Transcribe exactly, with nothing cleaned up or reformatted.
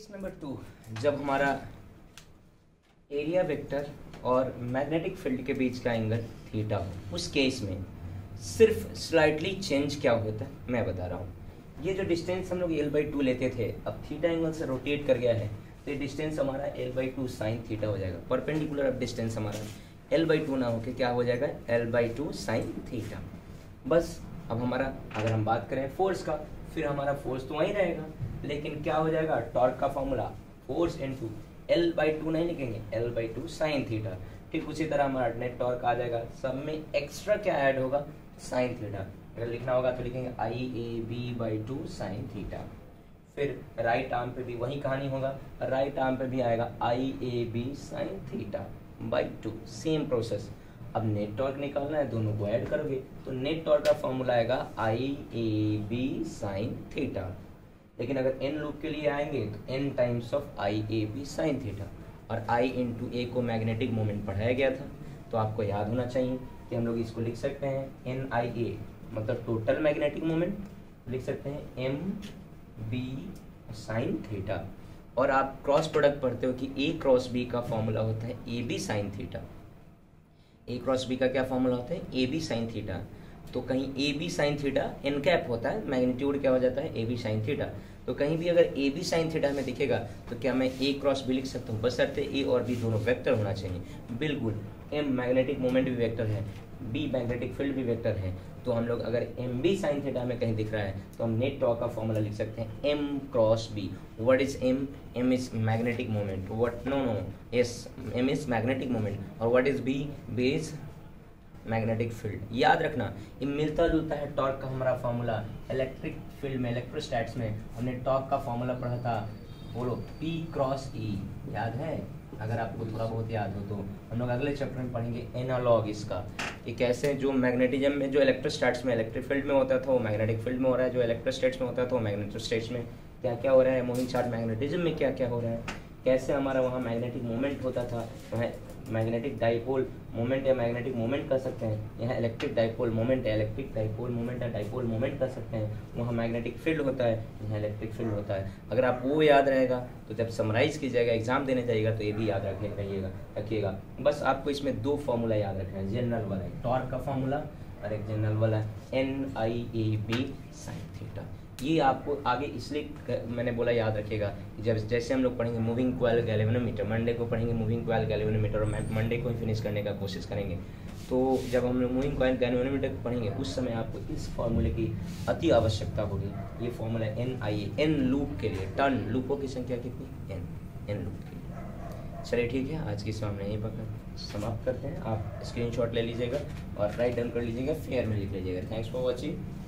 Case number two, जब हमारा area vector और मैग्नेटिक फील्ड के बीच का एंगल थीटा हो, उस केस में सिर्फ स्लाइटली चेंज क्या होता है मैं बता रहा हूँ। ये जो डिस्टेंस हम लोग एल बाई टू लेते थे, अब थीटा एंगल से रोटेट कर गया है तो ये डिस्टेंस हमारा L by two sine theta हो जाएगा। परपेंडिकुलर अब डिस्टेंस हमारा एल बाई टू ना होकर क्या हो जाएगा, L by two sine theta. बस अब हमारा अगर हम बात करें फोर्स का, फिर हमारा फोर्स तो वहीं रहेगा, लेकिन क्या हो जाएगा, टॉर्क का formula force into L by two नहीं लिखेंगे, L by two sine theta. ठीक उसी तरह हमारा नेट टॉर्क आ जाएगा, सब में एक्स्ट्रा क्या ऐड होगा, साइन थीटा। अगर लिखना होगा तो लिखेंगे I A B by two sine theta. फिर राइट आर्म पे भी वही कहानी होगा, राइट आर्म पे भी आएगा I A B sine theta by two, same process. अब नेट टॉर्क निकालना है, दोनों को ऐड करोगे तो नेट टॉर्क का फॉर्मूला आएगा I A B sine theta. लेकिन अगर एन लूप के लिए आएंगे तो N times of I A B sine theta, और आई इंटू ए को मैग्नेटिक मोमेंट पढ़ाया गया था तो आपको याद होना चाहिए कि हम लोग इसको लिख सकते हैं एन आई ए मतलब टोटल मैग्नेटिक मोमेंट, लिख सकते हैं एम बी साइन थीटा। और आप क्रॉस प्रोडक्ट पढ़ते हो कि ए क्रॉस बी का फॉर्मूला होता है A B sine theta. A cross B का क्या फॉर्मूला होता है, ए बी साइन थीटा। तो कहीं A B sine theta N cap होता है, मैग्नीट्यूड क्या हो जाता है ए बी साइन थीटा। तो कहीं भी अगर ए बी साइन थीटा में दिखेगा तो क्या मैं ए क्रॉस बी लिख सकता हूँ, बशर्ते ए और बी दोनों वेक्टर होना चाहिए। बिल्कुल, एम मैग्नेटिक मोमेंट भी वेक्टर है, बी मैग्नेटिक फील्ड भी वेक्टर है। तो हम लोग अगर एम बी साइन थीटा में कहीं दिख रहा है तो हम नेट टॉर्क का फॉर्मूला लिख सकते हैं M cross B. What is M, M is magnetic moment, what no no yes M is magnetic moment, और what is B, B is magnetic field. याद रखना ये मिलता जुलता है टॉर्क का हमारा फॉर्मूला। इलेक्ट्रिक फील्ड में, इलेक्ट्रोस्टैट्स में हमने टॉर्क का फॉर्मूला पढ़ा था, बोलो पी क्रॉस ई, याद है? अगर आपको थोड़ा बहुत याद हो तो हम लोग अगले चैप्टर में पढ़ेंगे एनालॉग इसका, कि कैसे जो मैग्नेटिज्म में, जो इलेक्ट्रोस्टैट्स में इलेक्ट्रिक फील्ड में होता था वो मैग्नेटिक फील्ड में हो रहा है, जो इलेक्ट्रोस्टैट्स में होता था वो मैग्नेटोस्टैट्स में क्या क्या हो रहा है, मूविंग चार्ज मैग्नेटिज्म में क्या क्या हो रहा है, कैसे हमारा वहाँ मैग्नेटिक मोमेंट होता था, वहाँ मैग्नेटिक डाइपोल मोमेंट या मैग्नेटिक मोमेंट कर सकते हैं, यहाँ इलेक्ट्रिक डाइपोल मोमेंट है, इलेक्ट्रिक डाइपोल मोमेंट है, डाइपोल मोमेंट कर सकते हैं, वहाँ मैग्नेटिक फील्ड होता है, यहाँ इलेक्ट्रिक फील्ड होता है। अगर आप वो याद रहेगा तो जब समराइज कीजिएगा, एग्जाम देने जाइएगा तो ये भी याद रखे रहिएगा रखिएगा। बस आपको इसमें दो फॉर्मूला याद रखना है, जनरल वाला टॉर्क का फॉर्मूला और एक जनरल वाला N I A B sine theta. ये आपको आगे इसलिए मैंने बोला याद रखिएगा, जब जैसे हम लोग पढ़ेंगे मूविंग कॉइल गैल्वेनोमीटर, मंडे को पढ़ेंगे मूविंग कॉइल गैल्वेनोमीटर और मंडे को ही फिनिश करने का कोशिश करेंगे। तो जब हम लोग मूविंग कॉइल गैल्वेनोमीटर पढ़ेंगे उस समय आपको इस फॉर्मूले की अति आवश्यकता होगी। ये formula N I A, N loop के लिए, टर्न लूपों की संख्या कितनी, एन, एन लूप के लिए। चलिए ठीक है, आज की इस हम यहीं पर समाप्त करते हैं। आप स्क्रीनशॉट ले लीजिएगा और राइट डाउन कर लीजिएगा, फेयर में लिख लीजिएगा। Thanks for watching.